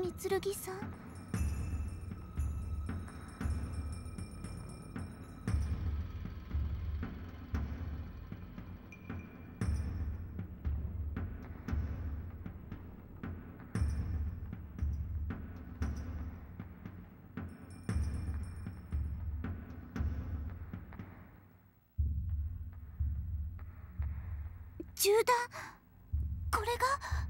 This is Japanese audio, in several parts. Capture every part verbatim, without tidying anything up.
みつるぎさん。銃弾、これが。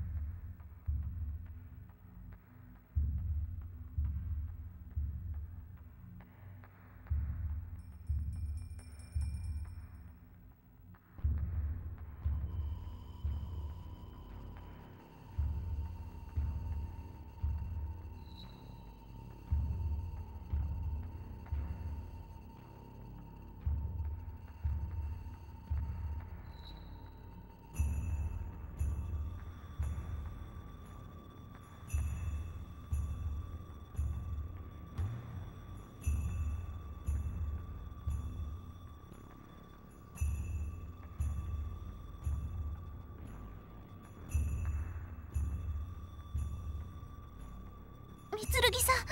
みつるぎさん。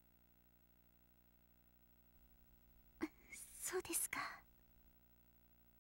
そうですか。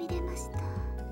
入れました。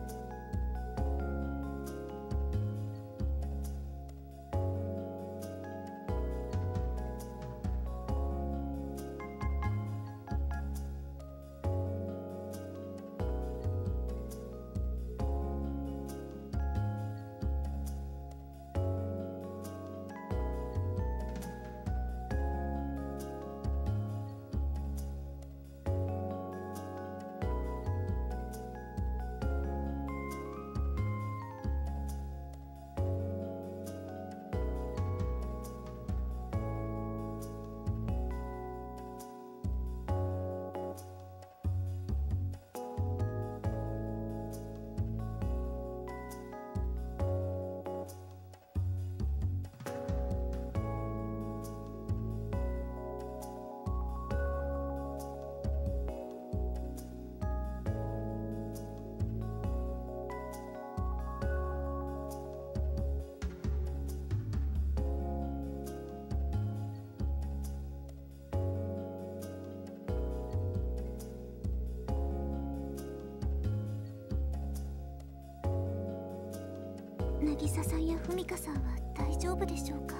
渚さんや文香さんは大丈夫でしょうか。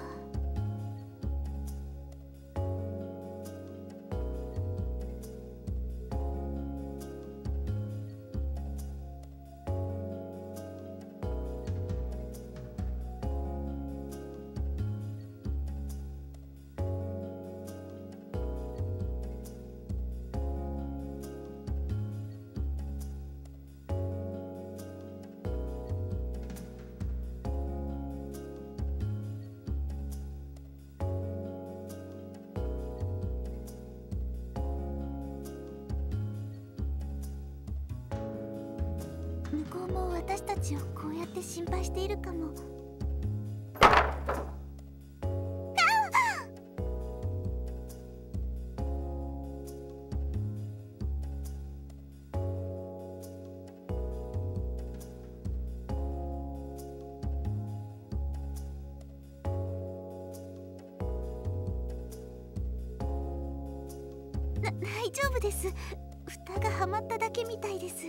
向こうも私たちをこうやって心配しているかも。な、大丈夫です。蓋がはまっただけみたいです。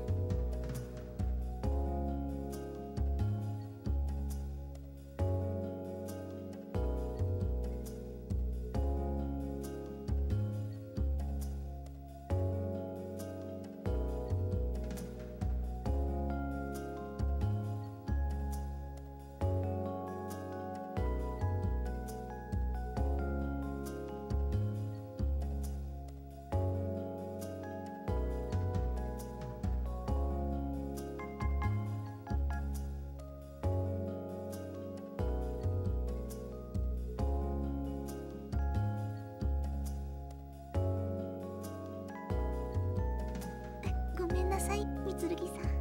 ごめんなさい、みつるぎさん。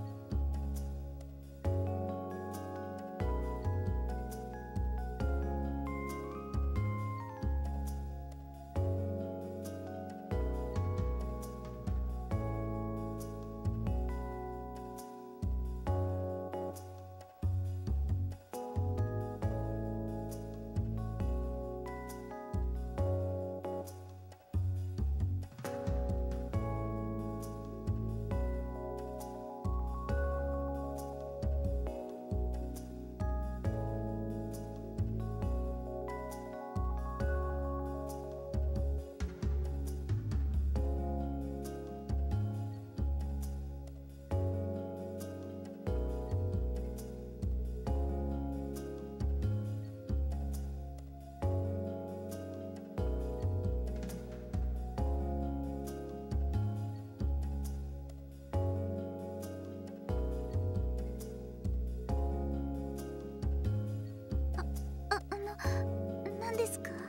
何ですか？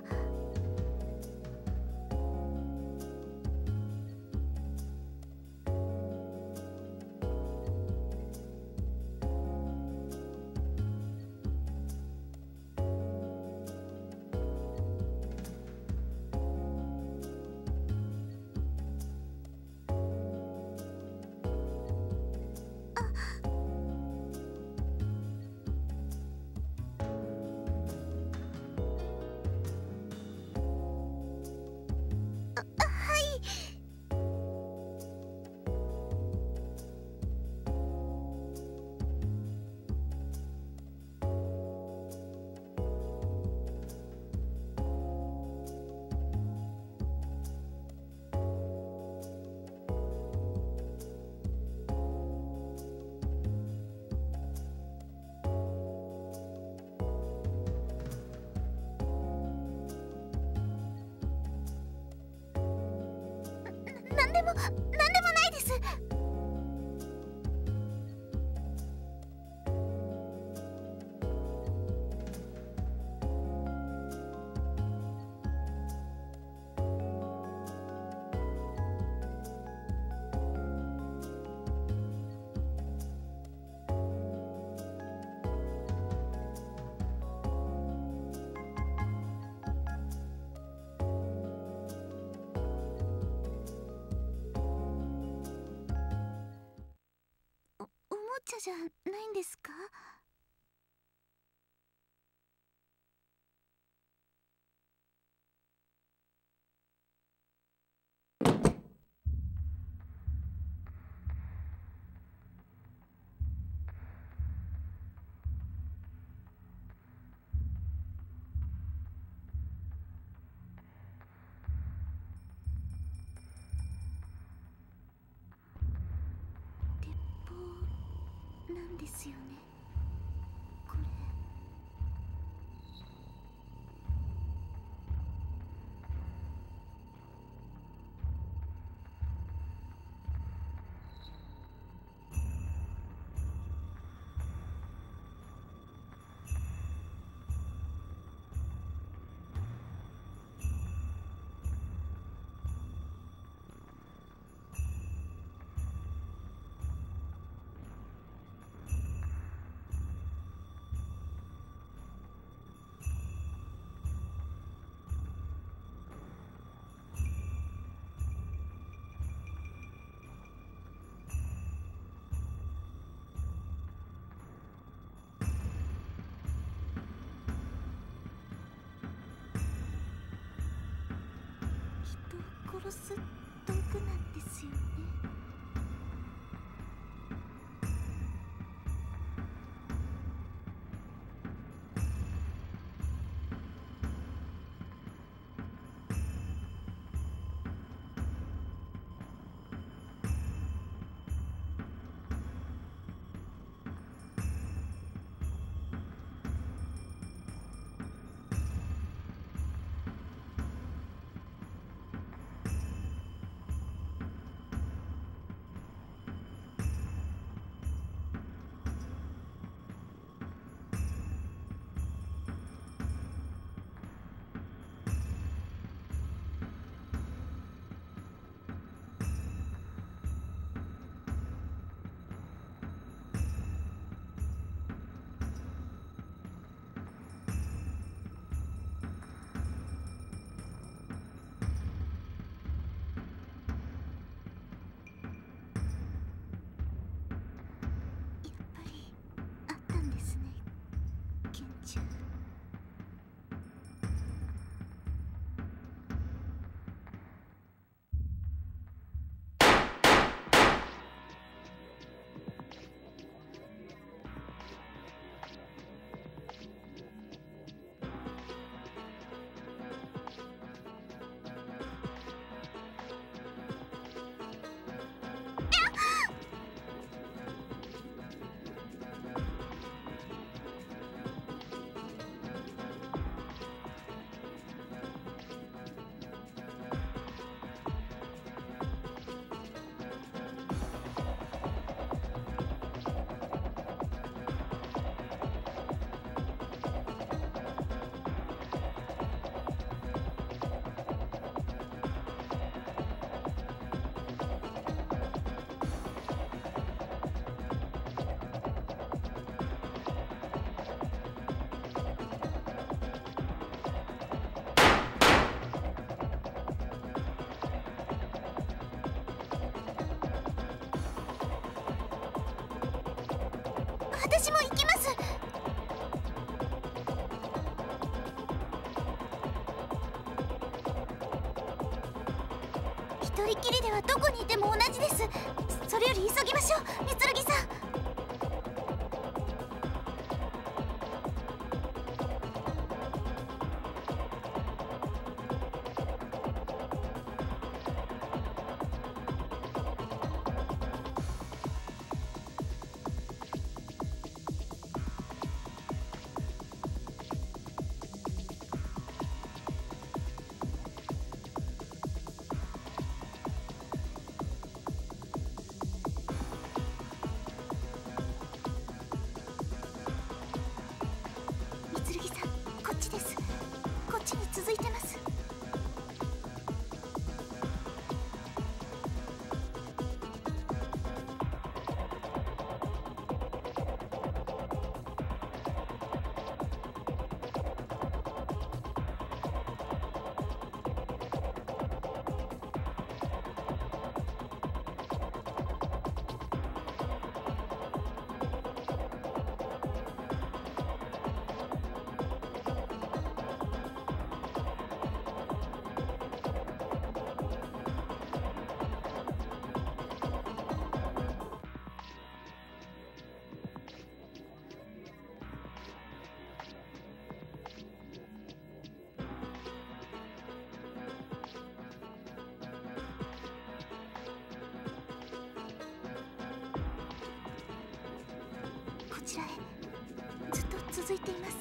何でも何でもないです。おもちゃじゃないんですか？鉄砲なんですよね、これ。人を殺す道具なんですよね。やっぱりあったんですね、拳銃。私も行きます。一人きりではどこにいても同じです。それより急ぎましょう、三剣さん。 ちらへずっと続いています。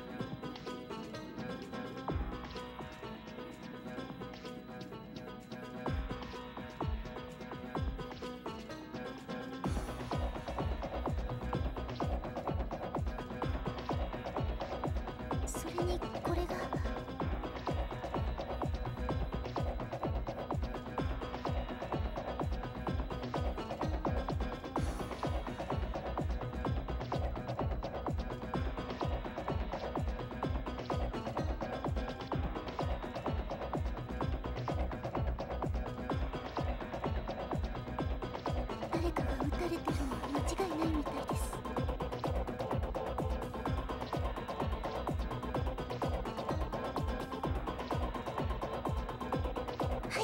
それにこれが誰かが撃たれてるのは間違いないみたいです。はい。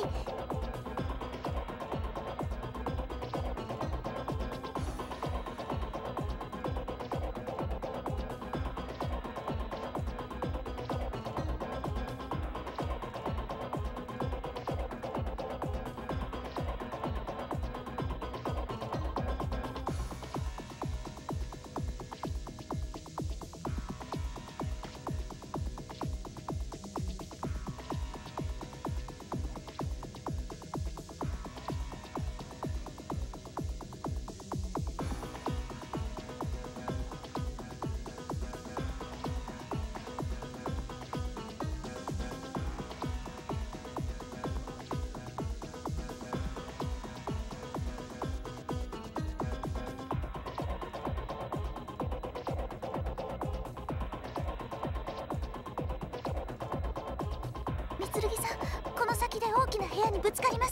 三剣さん、この先で大きな部屋にぶつかります。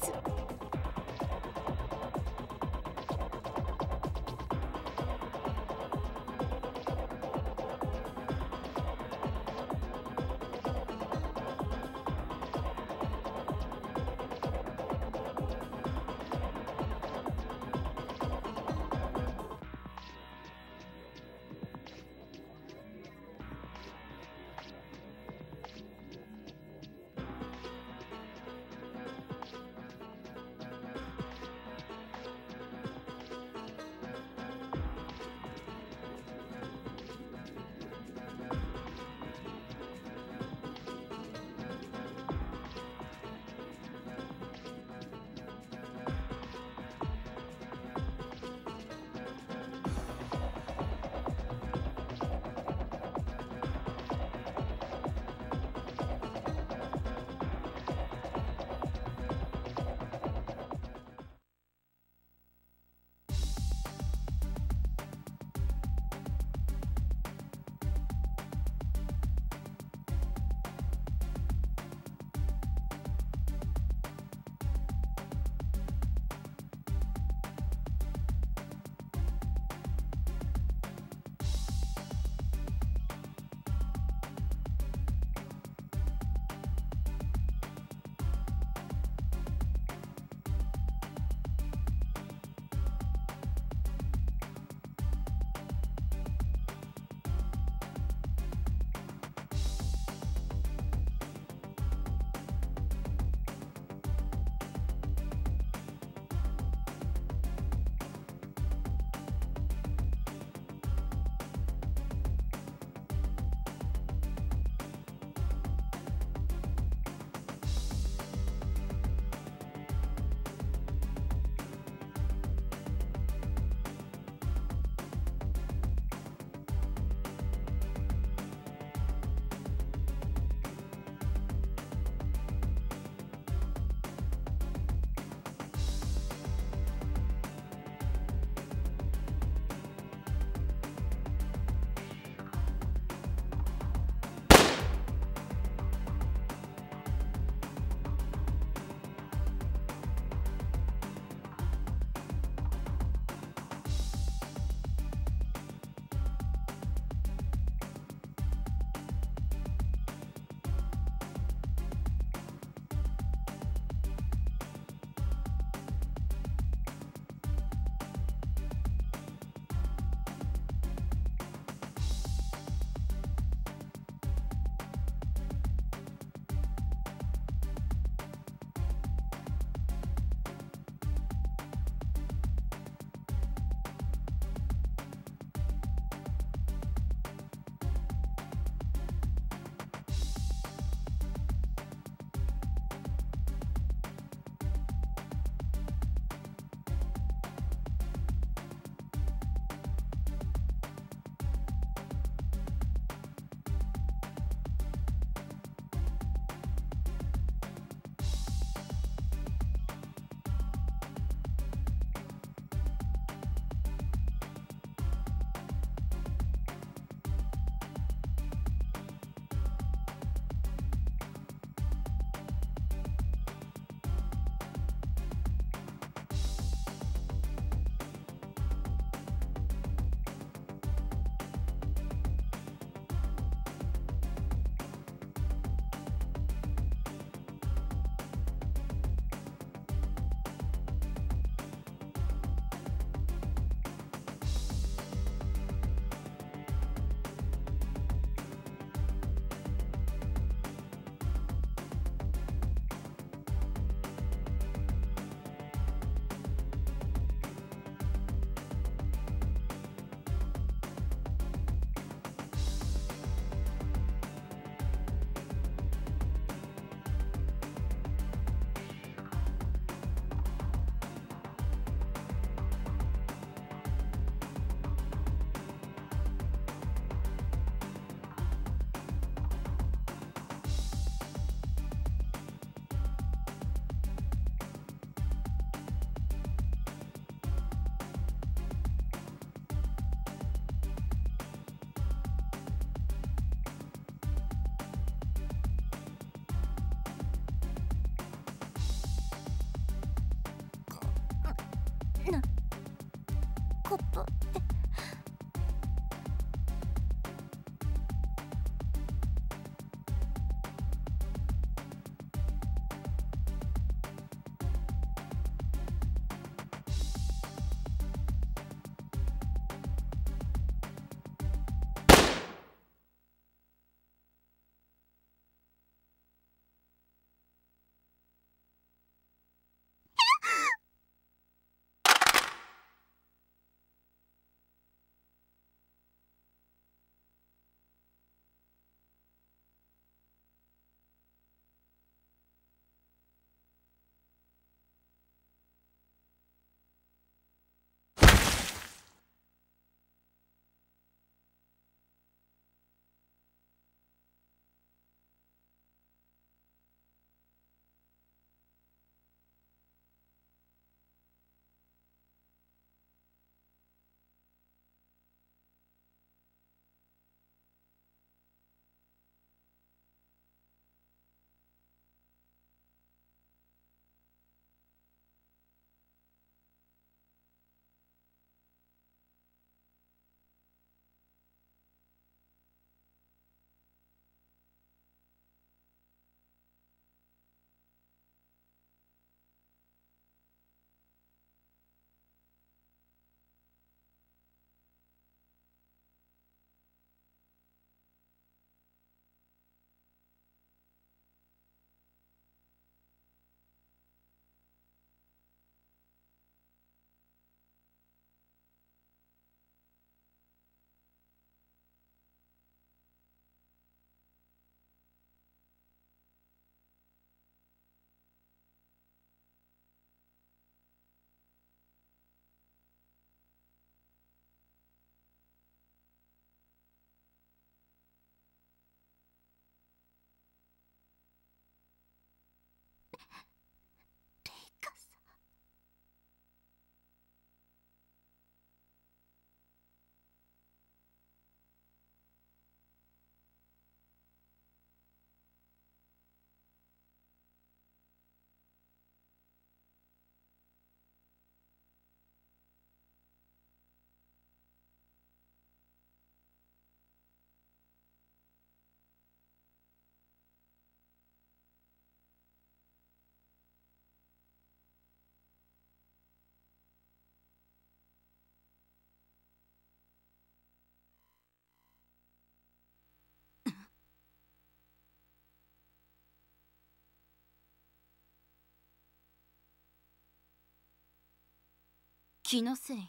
なことって。レイカさん。気のせい？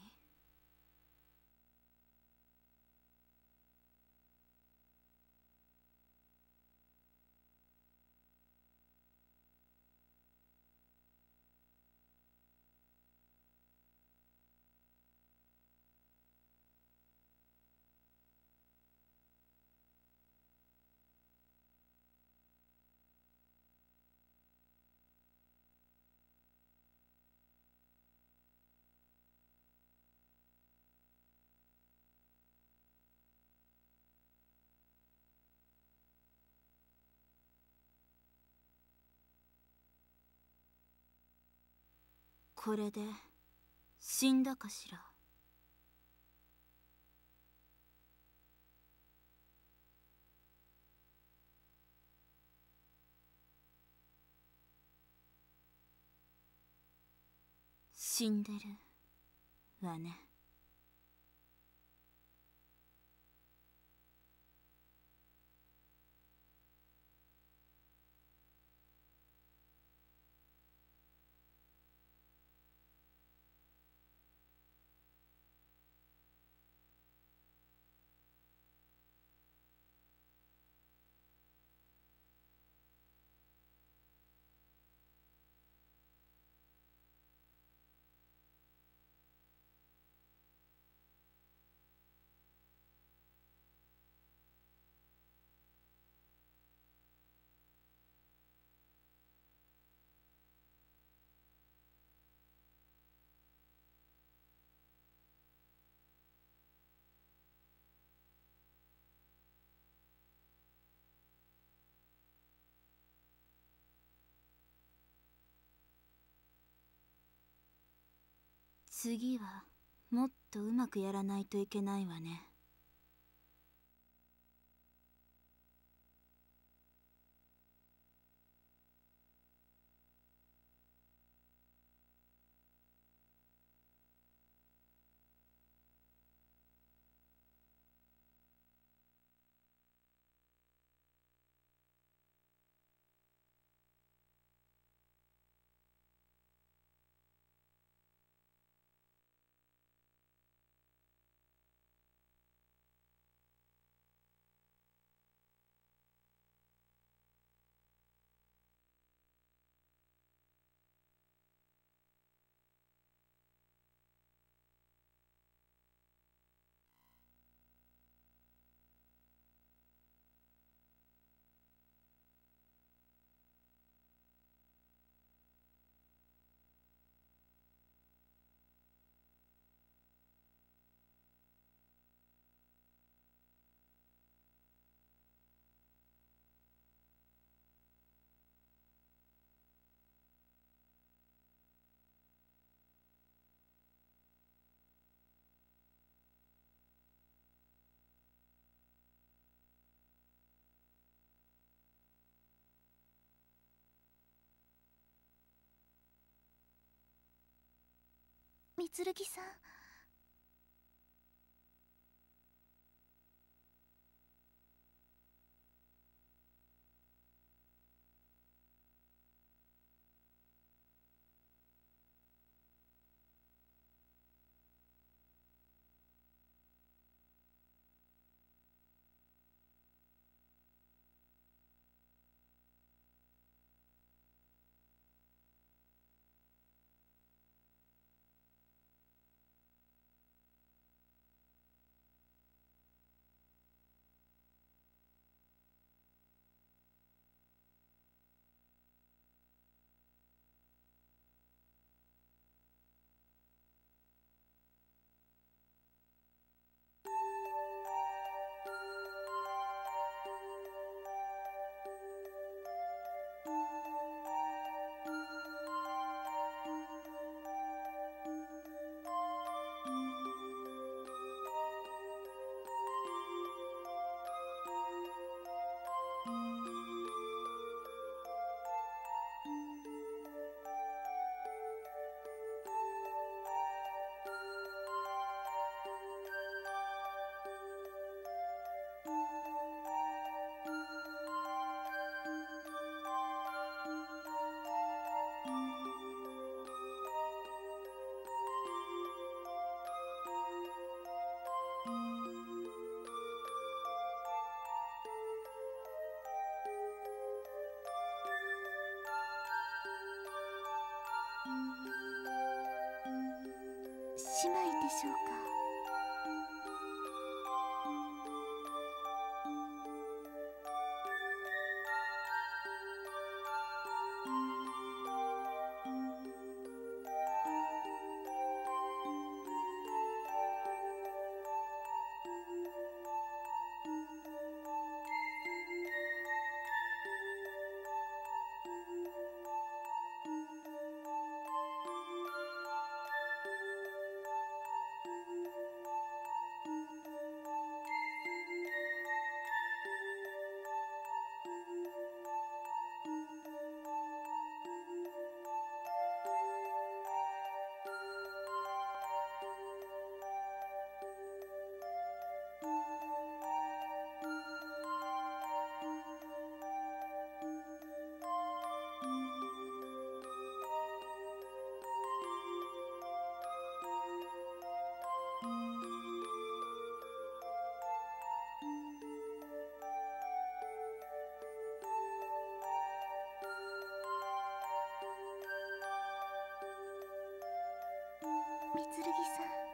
これで死んだかしら。死んでるわね。 次はもっとうまくやらないといけないわね。 みつるぎさん。姉妹でしょうか。みつるぎさん。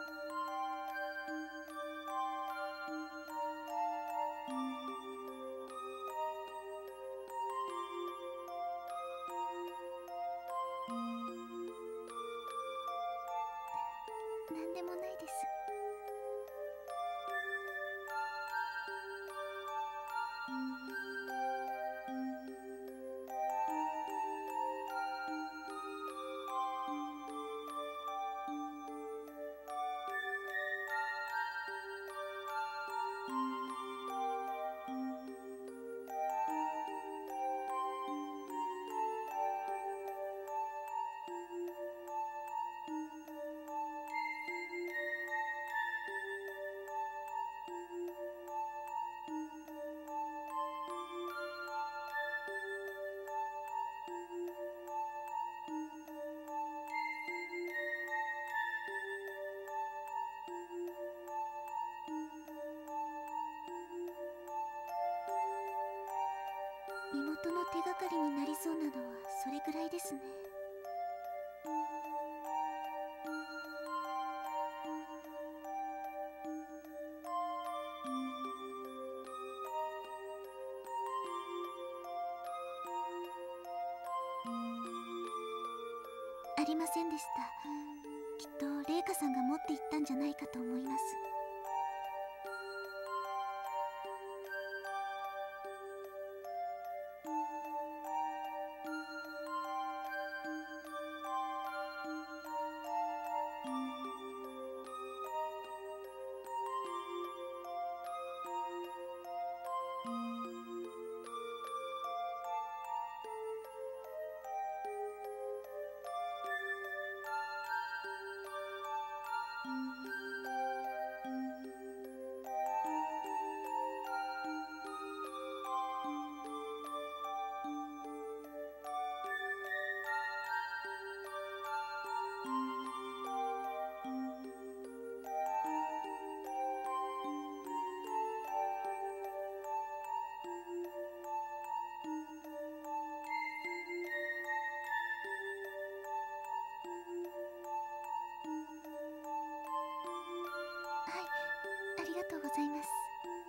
なんでもないです。 事の手がかりになりそうなのはそれぐらいですね。ありませんでした。きっとレイカさんが持っていったんじゃないかと思います。はい、ありがとうございます。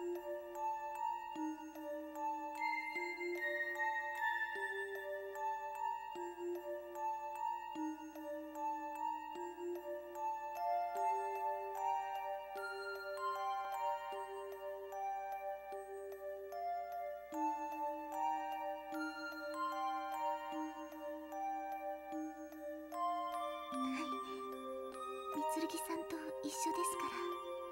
はい、みつるぎさんと一緒ですから。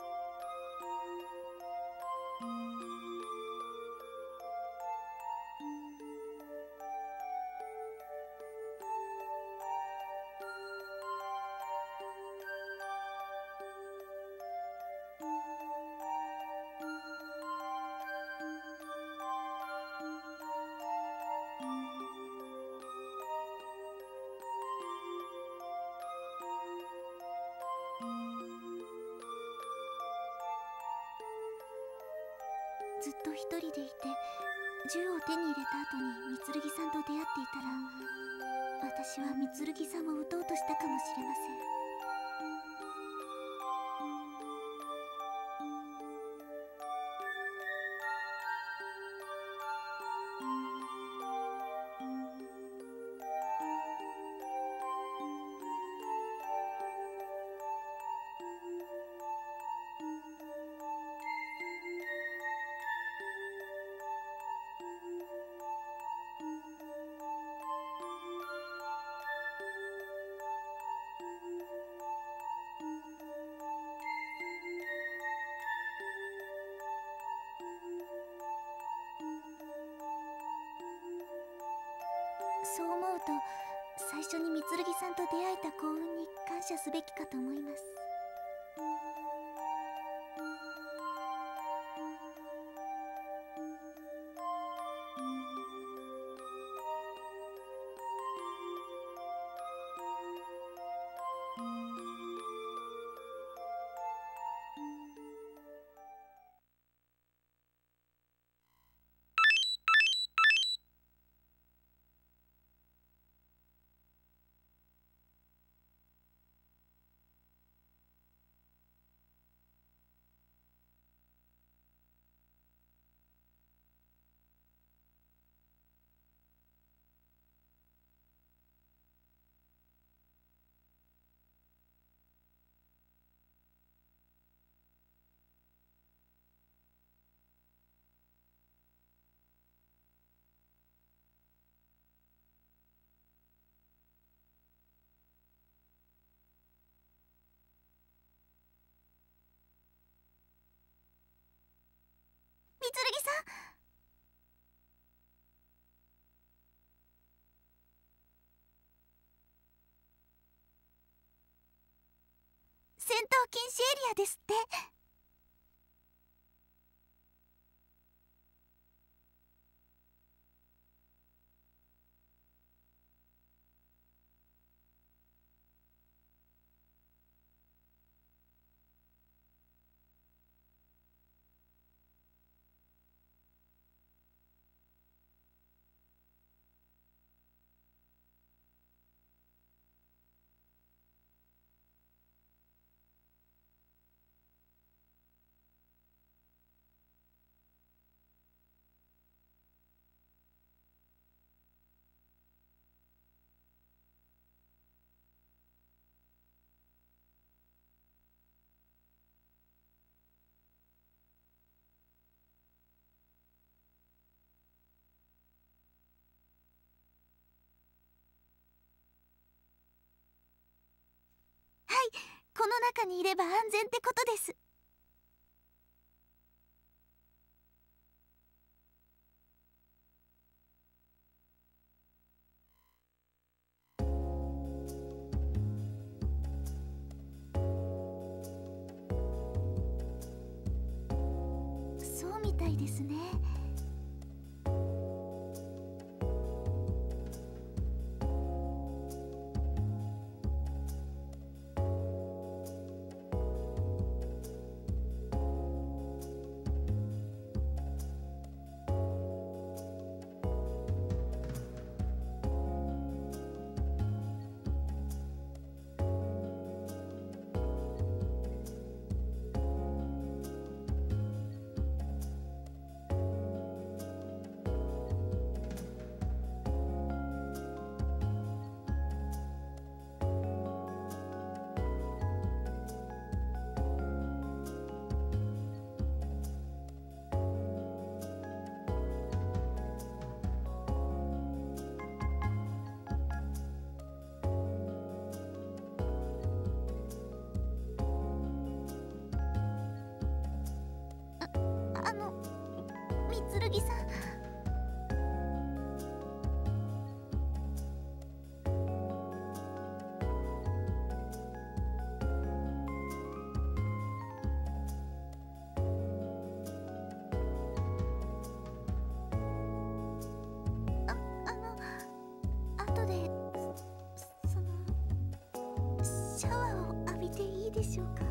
ずっと一人でいて銃を手に入れた後にみつるぎさんと出会っていたら、私はみつるぎさんを撃とうとしたかもしれません。そう思うと、最初にみつるぎさんと出会えた幸運に感謝すべきかと思います。みつるぎさん、戦闘禁止エリアですって。 この中にいれば安全ってことです。そうみたいですね。あの、みつるぎさん。あ、あの、後で、そ、その、シャワーを浴びていいでしょうか？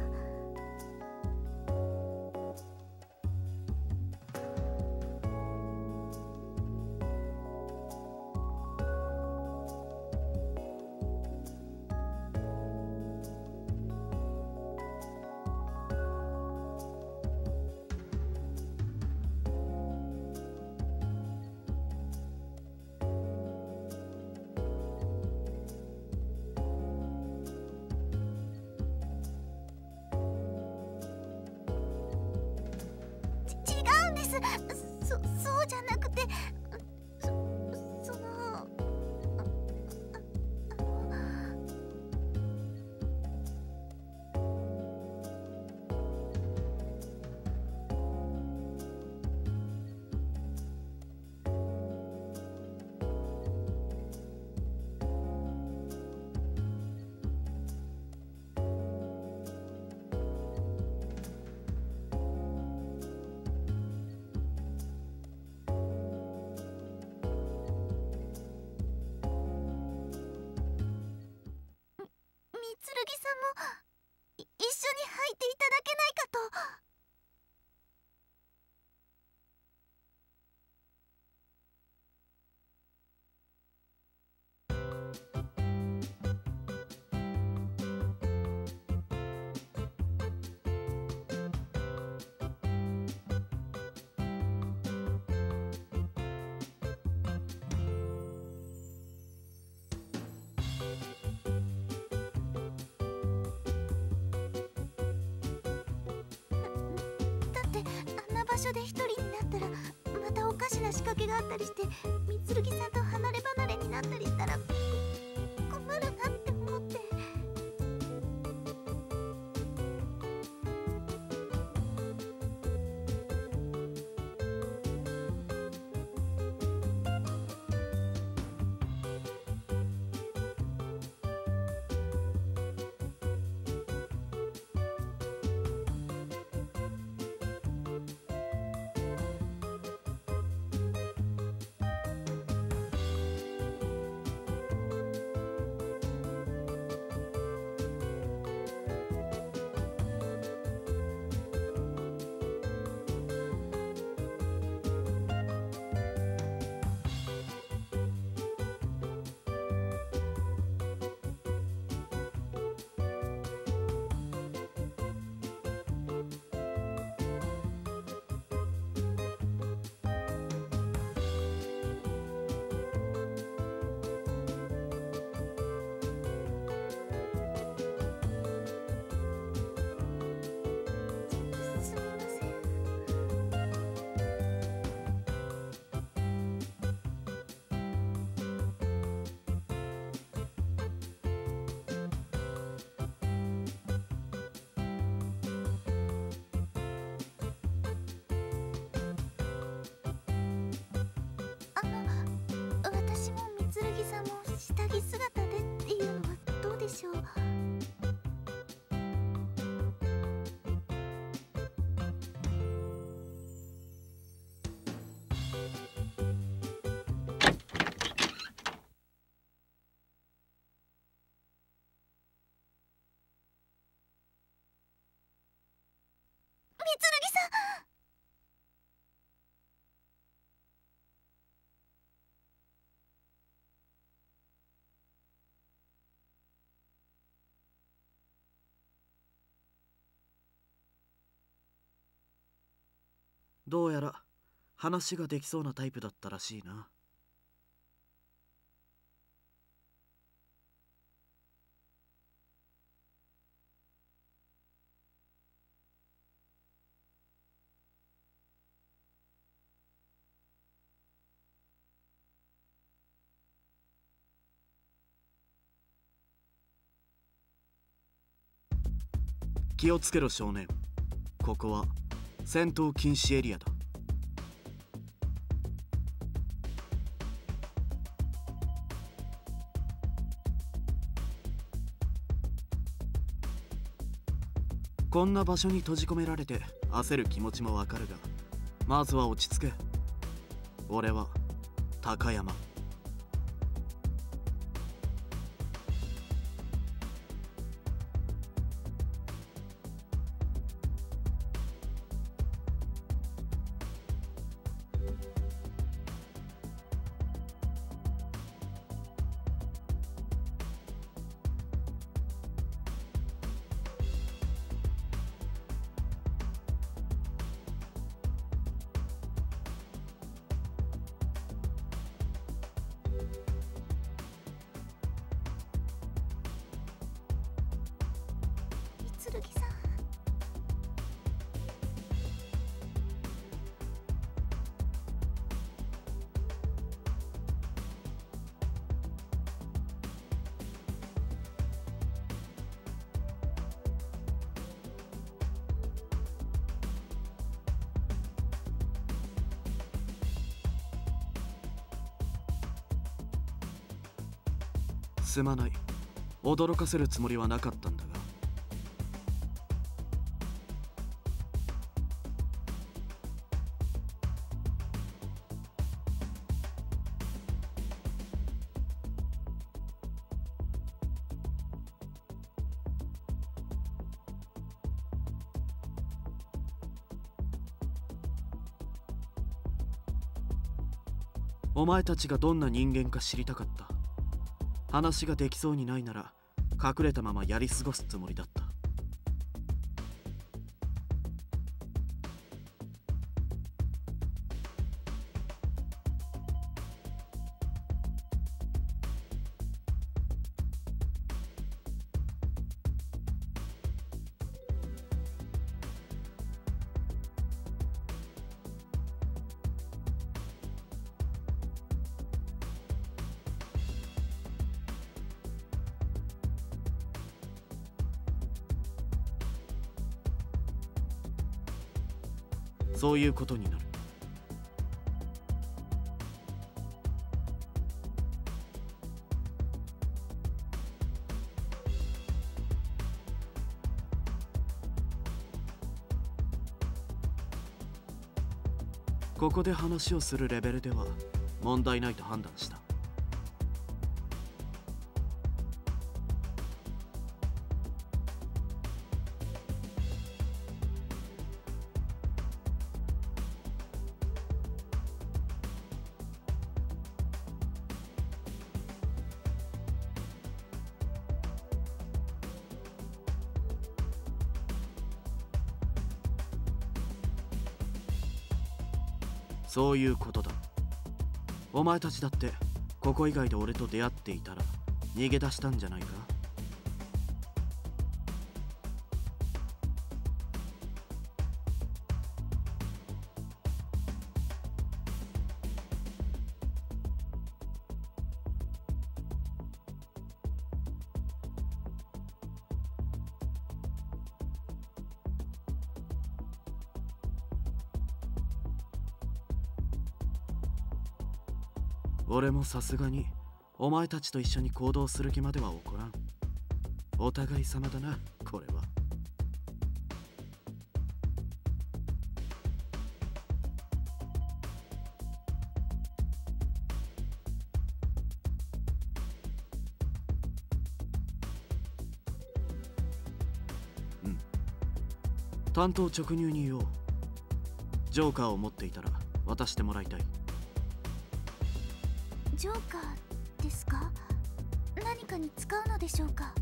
そ、そうじゃなくて、そ、その、あ、あ、あの。みつるぎさんもい一緒に入っていただけないかと。あんな場所で一人になったらまたおかしな仕掛けがあったりして、みつるぎさんと離れ離れになったりしたら困るなって思って。 さん。 どうやら話ができそうなタイプだったらしいな。気をつけろ少年、ここは戦闘禁止エリアだ。こんな場所に閉じ込められて焦る気持ちもわかるが、まずは落ち着け。俺は高山。 剣さん。 すまない。驚かせるつもりはなかったんだが。お前たちがどんな人間か知りたかった。話ができそうにないなら隠れたままやり過ごすつもりだった。そういうことになる。ここで話をするレベルでは問題ないと判断した。そういうことだ。お前たちだってここ以外で俺と出会っていたら逃げ出したんじゃないか。俺もさすがにお前たちと一緒に行動する気までは起こらん。お互い様だな、これは。うん。 担当直入に言おう。ジョーカーを持っていたら渡してもらいたい。 ジョーカーですか？何かに使うのでしょうか？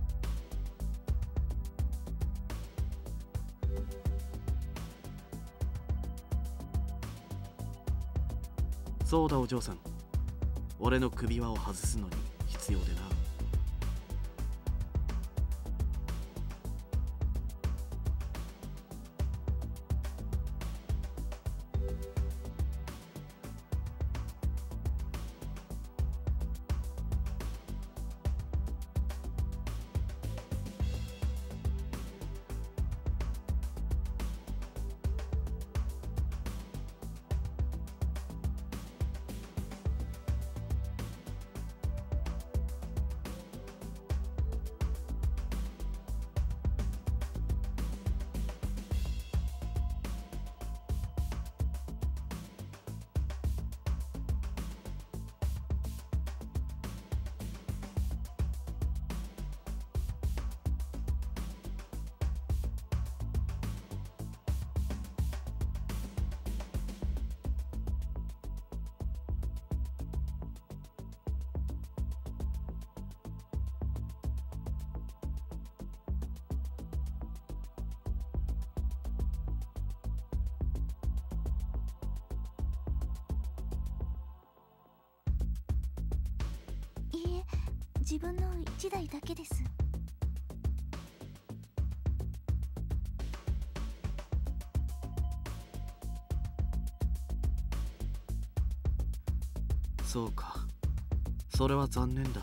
そうだお嬢さん、俺の首輪を外すのに必要でな。 いいえ、自分の一台だけです。 そうか、それは残念だ。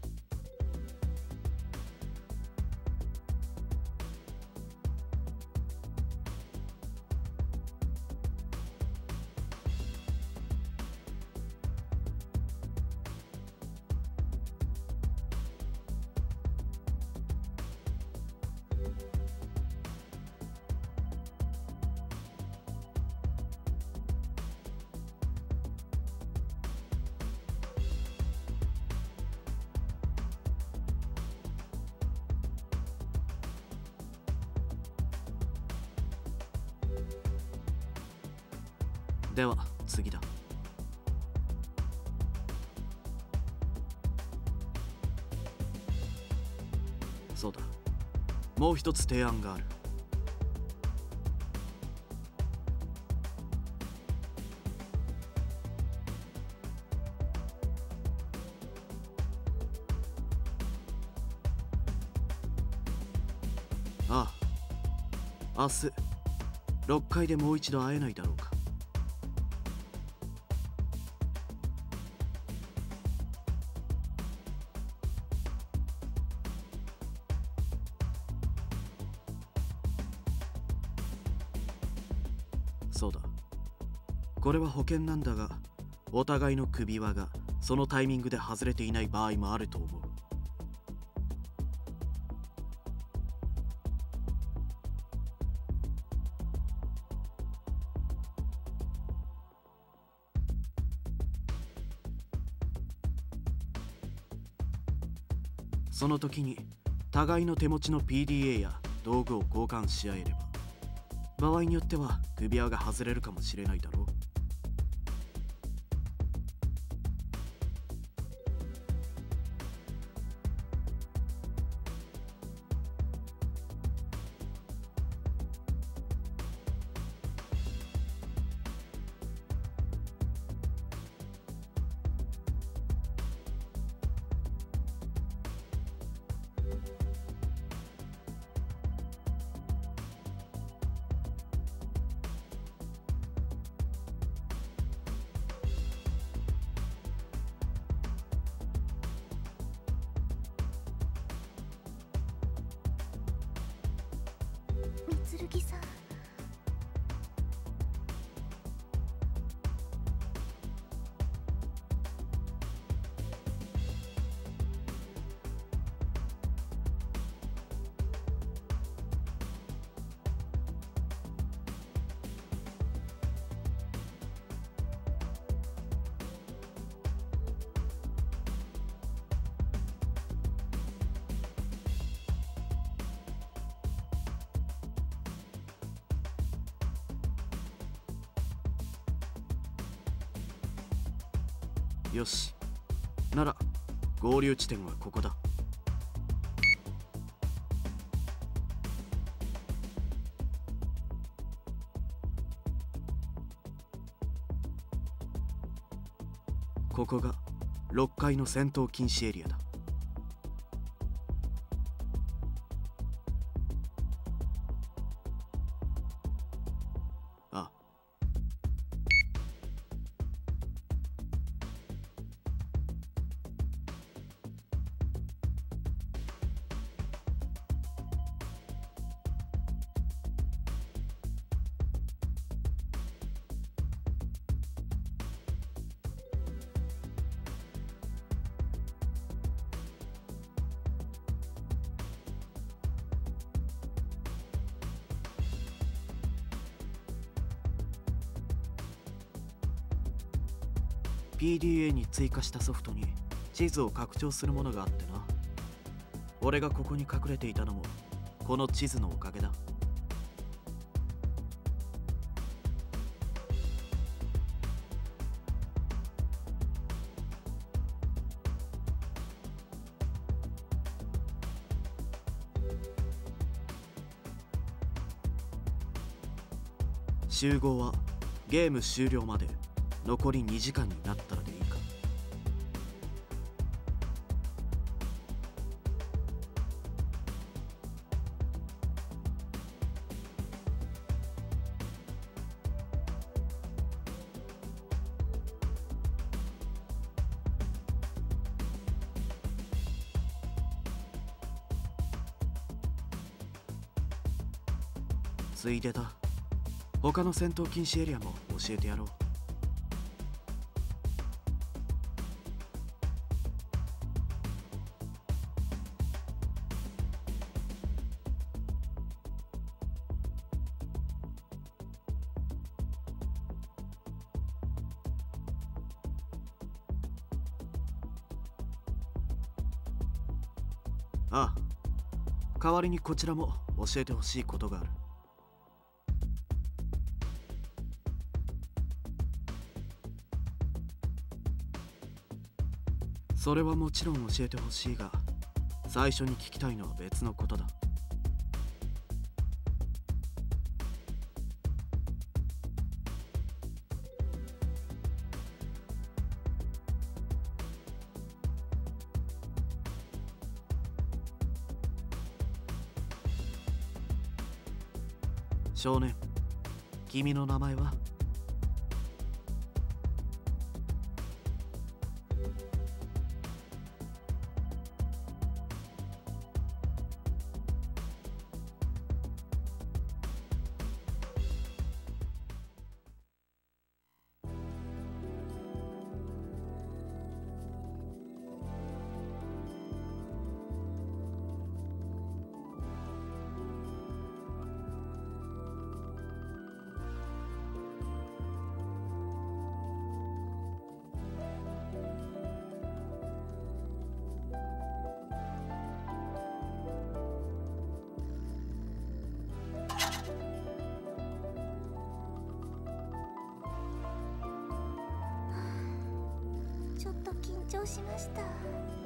では次だ。そうだ、もう一つ提案がある。ああ、明日ろっかいでもう一度会えないだろうか。そうだ、これは保険なんだが、お互いの首輪がそのタイミングで外れていない場合もあると思う。その時に互いの手持ちの ピーディーエー や道具を交換し合えれば、場合によっては首輪が外れるかもしれないだろう。 剣さん、 よし、なら合流地点はここだ。ここがろっかいの戦闘禁止エリアだ。あ、ピーディーエー に追加したソフトに地図を拡張するものがあってな。俺がここに隠れていたのもこの地図のおかげだ。集合はゲーム終了まで残りにじかんになったらでいいか。ついでだ。他の戦闘禁止エリアも教えてやろう。ああ、代わりにこちらも教えてほしいことがある。それはもちろん教えてほしいが、最初に聞きたいのは別のことだ。少年、君の名前は？ ちょっと緊張しました。